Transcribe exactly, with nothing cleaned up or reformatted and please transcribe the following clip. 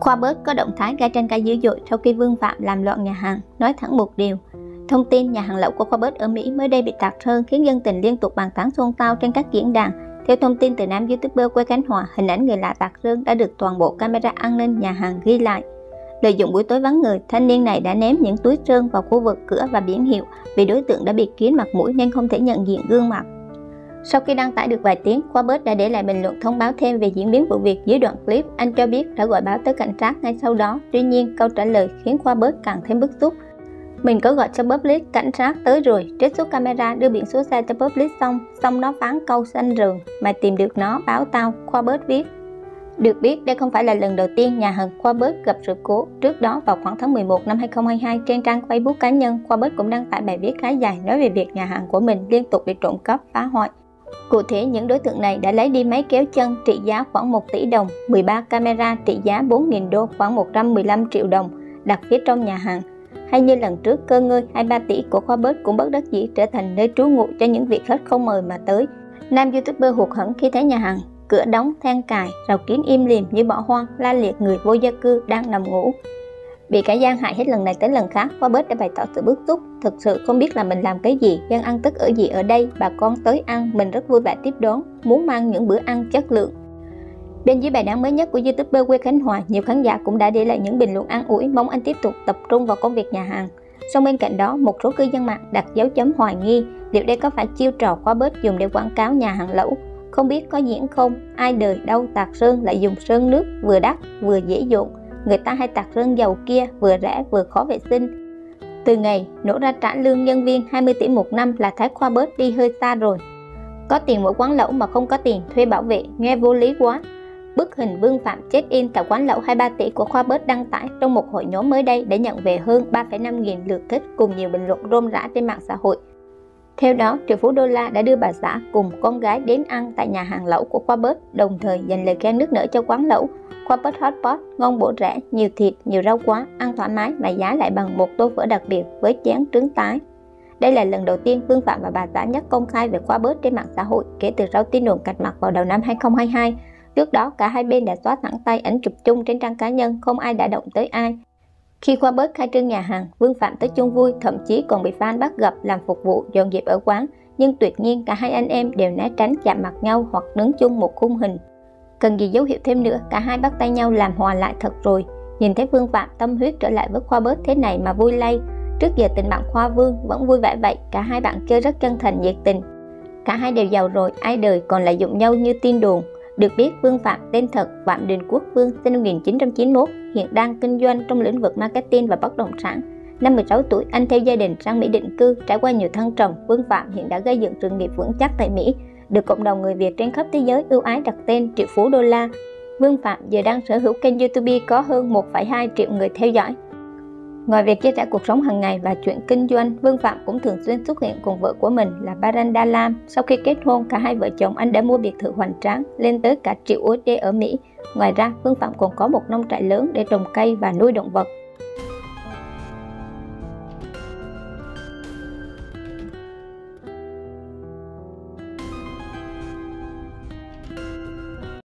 Khoa Bớt có động thái gây tranh cãi dữ dội sau khi Vương Phạm làm loạn nhà hàng, nói thẳng một điều. Thông tin nhà hàng lẩu của Khoa Bớt ở Mỹ mới đây bị tạc sơn khiến dân tình liên tục bàn tán xôn xao trên các diễn đàn. Theo thông tin từ nam YouTuber quê Khánh Hòa, hình ảnh người lạ tạc sơn đã được toàn bộ camera an ninh nhà hàng ghi lại. Lợi dụng buổi tối vắng người, thanh niên này đã ném những túi sơn vào khu vực cửa và biển hiệu vì đối tượng đã bịt kín mặt mũi nên không thể nhận diện gương mặt. Sau khi đăng tải được vài tiếng, Khoa Bớt đã để lại bình luận thông báo thêm về diễn biến vụ việc. Dưới đoạn clip, anh cho biết đã gọi báo tới cảnh sát ngay sau đó. Tuy nhiên, câu trả lời khiến Khoa Bớt càng thêm bức xúc. Mình có gọi cho public, cảnh sát tới rồi, trích xuất camera đưa biển số xe cho public xong, xong nó phán câu xanh rừng, mày tìm được nó báo tao, Khoa Bớt viết. Được biết, đây không phải là lần đầu tiên nhà hàng Khoa Bớt gặp sự cố. Trước đó, vào khoảng tháng mười một năm hai không hai hai, trên trang Facebook cá nhân, Khoa Bớt cũng đăng tải bài viết khá dài nói về việc nhà hàng của mình liên tục bị trộm cắp, phá hoại. Cụ thể, những đối tượng này đã lấy đi máy kéo chân trị giá khoảng một tỷ đồng, mười ba camera trị giá bốn nghìn đô khoảng một trăm mười lăm triệu đồng đặt phía trong nhà hàng. Hay như lần trước, cơ ngơi hai mươi ba tỷ của Khoa Bớt cũng bất đắc dĩ trở thành nơi trú ngụ cho những vị khách không mời mà tới. Nam YouTuber hụt hẫng khi thấy nhà hàng cửa đóng, then cài, rào kín im lìm như bỏ hoang, la liệt người vô gia cư đang nằm ngủ. Bị kẻ gian hại hết lần này tới lần khác, Khoa Bớt đã bày tỏ sự bức xúc. Thực sự không biết là mình làm cái gì, dân ăn tức ở gì ở đây, bà con tới ăn, mình rất vui vẻ tiếp đón, muốn mang những bữa ăn chất lượng. Bên dưới bài đăng mới nhất của YouTuber quê Khánh Hòa, nhiều khán giả cũng đã để lại những bình luận an ủi, mong anh tiếp tục tập trung vào công việc nhà hàng. Song bên cạnh đó, một số cư dân mạng đặt dấu chấm hoài nghi, liệu đây có phải chiêu trò Khoa Bớt dùng để quảng cáo nhà hàng lẩu? Không biết có diễn không, ai đời đâu tạc sơn lại dùng sơn nước vừa đắt vừa dễ dộn. Người ta hay tạc sơn dầu kia vừa rẻ vừa khó vệ sinh. Từ ngày nổ ra trả lương nhân viên hai mươi tỷ một năm là thấy Khoa Bớt đi hơi xa rồi. Có tiền mỗi quán lẩu mà không có tiền thuê bảo vệ, nghe vô lý quá. Bức hình Vương Phạm check in tại quán lẩu hai mươi ba tỷ của Khoa Bớt đăng tải trong một hội nhóm mới đây để nhận về hơn ba phẩy năm nghìn lượt thích cùng nhiều bình luận rôm rã trên mạng xã hội. Theo đó, triệu phú đô la đã đưa bà xã cùng con gái đến ăn tại nhà hàng lẩu của Khoa Bớt, đồng thời dành lời khen nước nở cho quán lẩu. Khoa Bớt Hot Pot, ngon bổ rẻ, nhiều thịt, nhiều rau quá, ăn thoải mái mà giá lại bằng một tô phở đặc biệt với chén trứng tái. Đây là lần đầu tiên Vương Phạm và bà xã nhắc công khai về Khoa Bớt trên mạng xã hội kể từ sau tin đồn cạch mặt vào đầu năm hai không hai hai. Trước đó, cả hai bên đã xóa thẳng tay ảnh chụp chung trên trang cá nhân, không ai đã động tới ai. Khi Khoa Bớt khai trương nhà hàng, Vương Phạm tới chung vui, thậm chí còn bị fan bắt gặp làm phục vụ dọn dẹp ở quán, nhưng tuyệt nhiên cả hai anh em đều né tránh chạm mặt nhau hoặc đứng chung một khung hình. Cần gì dấu hiệu thêm nữa, cả hai bắt tay nhau làm hòa lại thật rồi. Nhìn thấy Vương Phạm tâm huyết trở lại với Khoa Bớt thế này mà vui lây. Trước giờ tình bạn Khoa Vương vẫn vui vẻ vậy, cả hai bạn chơi rất chân thành nhiệt tình. Cả hai đều giàu rồi, ai đời còn lại dụng nhau như tin đồn. Được biết, Vương Phạm tên thật Phạm Đình Quốc Vương, sinh năm một nghìn chín trăm chín mươi mốt, hiện đang kinh doanh trong lĩnh vực marketing và bất động sản. Năm mười sáu tuổi, anh theo gia đình sang Mỹ định cư, trải qua nhiều thăng trầm. Vương Phạm hiện đã gây dựng sự nghiệp vững chắc tại Mỹ, được cộng đồng người Việt trên khắp thế giới ưu ái đặt tên triệu phú đô la. Vương Phạm giờ đang sở hữu kênh YouTube có hơn một phẩy hai triệu người theo dõi. Ngoài việc chia sẻ cuộc sống hàng ngày và chuyện kinh doanh, Vương Phạm cũng thường xuyên xuất hiện cùng vợ của mình là Baranda Lam. Sau khi kết hôn, cả hai vợ chồng anh đã mua biệt thự hoành tráng lên tới cả triệu u ét đê ở Mỹ. Ngoài ra, Vương Phạm còn có một nông trại lớn để trồng cây và nuôi động vật.